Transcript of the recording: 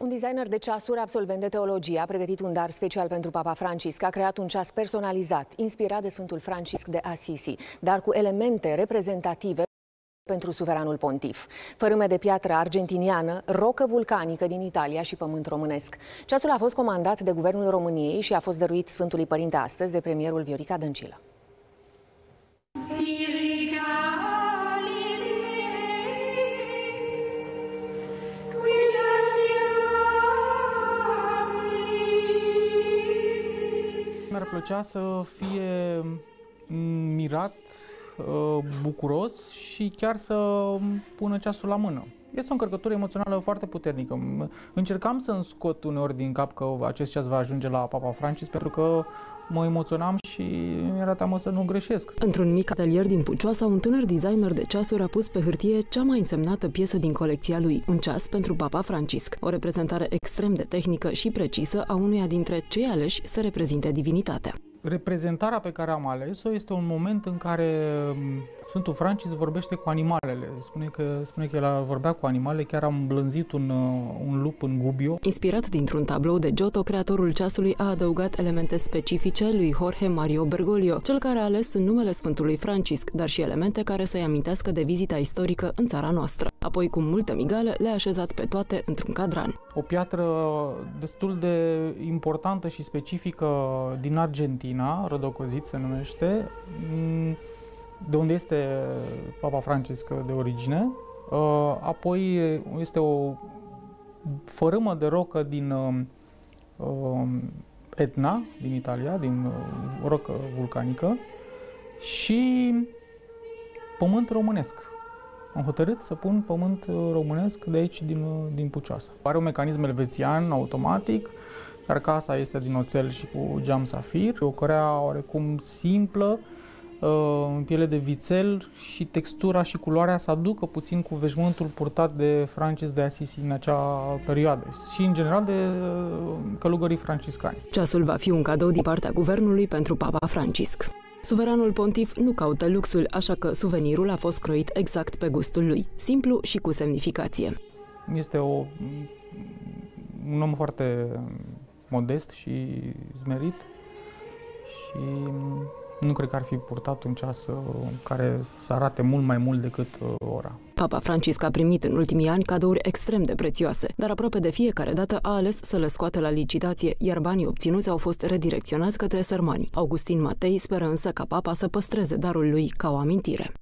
Un designer de ceasuri, absolvent de teologie, a pregătit un dar special pentru Papa Francisc. A creat un ceas personalizat, inspirat de Sfântul Francisc de Assisi, dar cu elemente reprezentative pentru suveranul pontif. Fărâme de piatră argentiniană, rocă vulcanică din Italia și pământ românesc. Ceasul a fost comandat de Guvernul României și a fost dăruit Sfântului Părinte astăzi de premierul Viorica Dăncilă. Mi-ar plăcea să fie mirat, bucuros și chiar să pună ceasul la mână. Este o încărcătură emoțională foarte puternică. Încercam să-mi scot uneori din cap că acest ceas va ajunge la Papa Francisc, pentru că mă emoționam și mi-era teamă să nu greșesc. Într-un mic atelier din Pucioasa, un tânăr designer de ceasuri a pus pe hârtie cea mai însemnată piesă din colecția lui, un ceas pentru Papa Francisc, o reprezentare extrem de tehnică și precisă a unuia dintre cei aleși să reprezinte divinitatea. Reprezentarea pe care am ales-o este un moment în care Sfântul Francisc vorbește cu animalele. Spune că el vorbea cu animale, chiar am blânzit un lup în Gubbio. Inspirat dintr-un tablou de Giotto, creatorul ceasului a adăugat elemente specifice lui Jorge Mario Bergoglio, cel care a ales în numele Sfântului Francisc, dar și elemente care să-i amintească de vizita istorică în țara noastră. Apoi, cu multă migală, le-a așezat pe toate într-un cadran. O piatră destul de importantă și specifică din Argentina, Rodocozit se numește, de unde este Papa Francisc de origine. Apoi este o fărâmă de rocă din Etna, din Italia, din rocă vulcanică și pământ românesc. Am hotărât să pun pământ românesc de aici, din Pucioasa. Are un mecanism elvețian automatic, carcasa este din oțel și cu geam safir, o corea oarecum simplă, în piele de vițel și textura și culoarea să aducă puțin cu veșmântul purtat de Francisc de Assisi în acea perioadă și, în general, de călugării franciscani. Ceasul va fi un cadou din partea Guvernului pentru Papa Francisc. Suveranul pontif nu caută luxul, așa că suvenirul a fost croit exact pe gustul lui, simplu și cu semnificație. Este un om foarte modest și zmerit și nu cred că ar fi purtat un ceas care să arate mult mai mult decât ora. Papa Francisc a primit în ultimii ani cadouri extrem de prețioase, dar aproape de fiecare dată a ales să le scoată la licitație, iar banii obținuți au fost redirecționați către sărmani. Augustin Matei speră însă ca papa să păstreze darul lui ca o amintire.